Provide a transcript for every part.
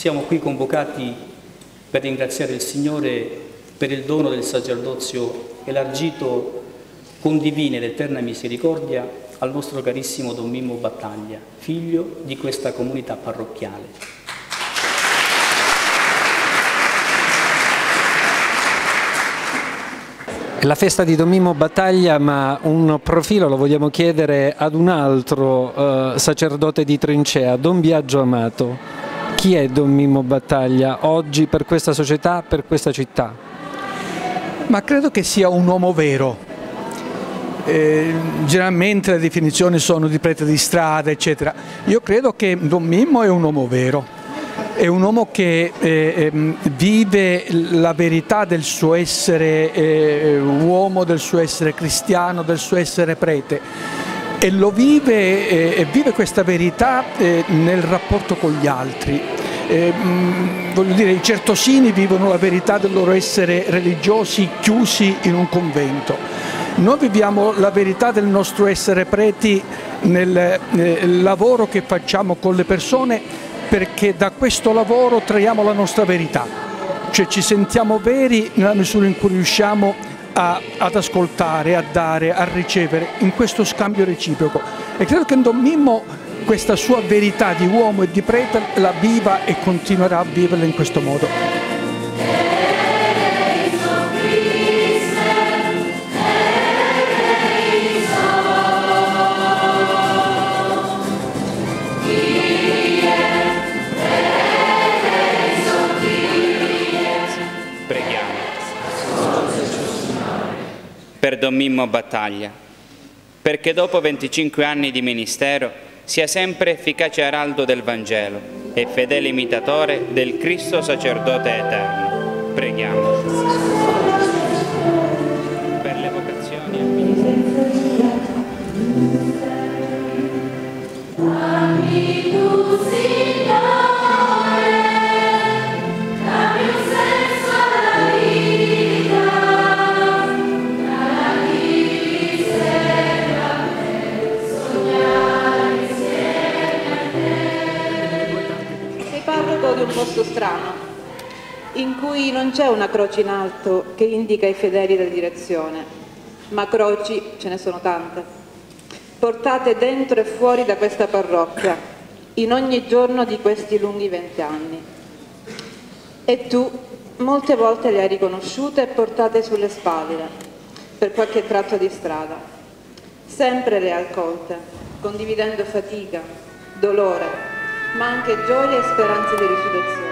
Siamo qui convocati per ringraziare il Signore per il dono del sacerdozio elargito con divina ed eterna misericordia al nostro carissimo Don Mimmo Battaglia, figlio di questa comunità parrocchiale. La festa di Don Mimmo Battaglia, ma un profilo lo vogliamo chiedere ad un altro sacerdote di trincea, Don Biagio Amato. Chi è Don Mimmo Battaglia oggi per questa società, per questa città? Ma credo che sia un uomo vero. Generalmente le definizioni sono di prete di strada, eccetera. Io credo che Don Mimmo è un uomo vero. È un uomo che vive la verità del suo essere uomo, del suo essere cristiano, del suo essere prete, e lo vive, vive questa verità nel rapporto con gli altri. Voglio dire, i certosini vivono la verità del loro essere religiosi chiusi in un convento. Noi viviamo la verità del nostro essere preti nel lavoro che facciamo con le persone, perché da questo lavoro traiamo la nostra verità, cioè ci sentiamo veri nella misura in cui riusciamo ad ascoltare, a dare, a ricevere in questo scambio reciproco. E credo che in Don Mimmo questa sua verità di uomo e di prete la viva e continuerà a viverla in questo modo. Per Don Mimmo Battaglia, perché dopo 25 anni di ministero sia sempre efficace araldo del Vangelo e fedele imitatore del Cristo sacerdote eterno. Preghiamo. Per le vocazioni al ministero. Di un posto strano, in cui non c'è una croce in alto che indica ai fedeli la direzione, ma croci ce ne sono tante, portate dentro e fuori da questa parrocchia, in ogni giorno di questi lunghi 20 anni. E tu molte volte le hai riconosciute e portate sulle spalle, per qualche tratto di strada. Sempre le hai accolte, condividendo fatica, dolore, ma anche gioia e speranze di risurrezione.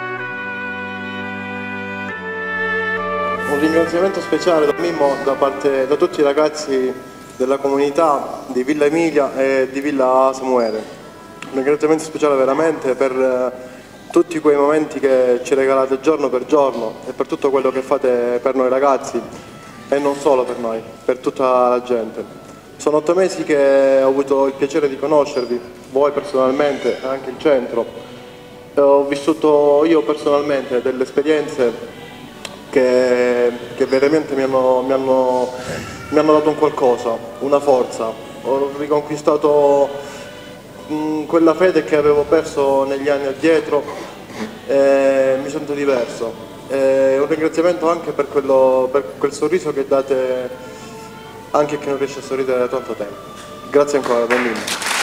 Un ringraziamento speciale da Mimmo da tutti i ragazzi della comunità di Villa Emilia e di Villa Samuele. Un ringraziamento speciale veramente per tutti quei momenti che ci regalate giorno per giorno e per tutto quello che fate per noi ragazzi e non solo per noi, per tutta la gente. Sono 8 mesi che ho avuto il piacere di conoscervi, voi personalmente, anche il centro. Ho vissuto io personalmente delle esperienze che veramente mi hanno dato un qualcosa, una forza. Ho riconquistato quella fede che avevo perso negli anni addietro e mi sento diverso. Un ringraziamento anche per quel sorriso che date anche a chi non riesce a sorridere da tanto tempo. Grazie ancora, Don Mimmo.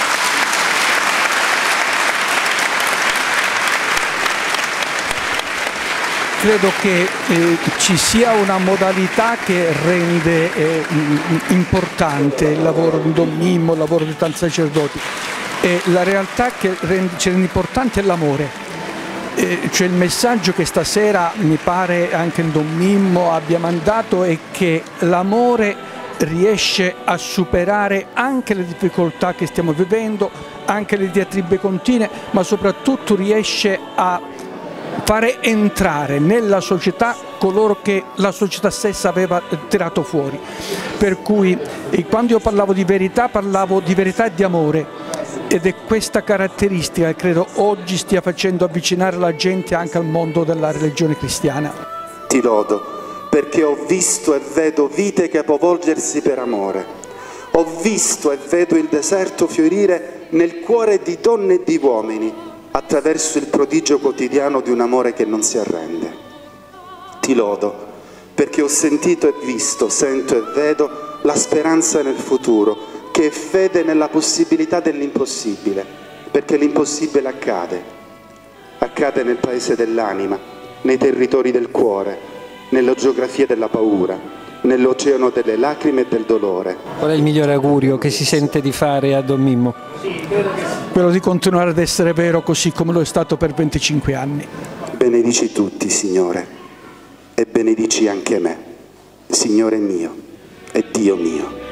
Credo che ci sia una modalità che rende importante il lavoro di Don Mimmo, il lavoro di tanti sacerdoti, e la realtà che ci rende importante è l'amore. Cioè il messaggio che stasera mi pare anche in Don Mimmo abbia mandato è che l'amore riesce a superare anche le difficoltà che stiamo vivendo, anche le diatribe continue, ma soprattutto riesce a fare entrare nella società coloro che la società stessa aveva tirato fuori. Per cui quando io parlavo di verità e di amore, ed è questa caratteristica che credo oggi stia facendo avvicinare la gente anche al mondo della religione cristiana. Ti lodo perché ho visto e vedo vite capovolgersi per amore. Ho visto e vedo il deserto fiorire nel cuore di donne e di uomini. attraverso il prodigio quotidiano di un amore che non si arrende. Ti lodo perché ho sentito e visto, sento e vedo la speranza nel futuro, che è fede nella possibilità dell'impossibile, perché l'impossibile accade nel paese dell'anima, nei territori del cuore, nella geografia della paura, nell'oceano delle lacrime e del dolore. Qual è il migliore augurio che si sente di fare a Don Mimmo? Quello di continuare ad essere vero così come lo è stato per 25 anni. Benedici tutti, Signore, e benedici anche me, Signore mio e Dio mio.